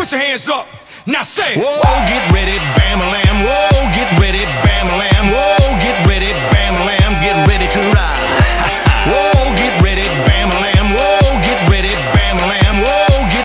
Put your hands up. Now say, whoa, get ready, bam.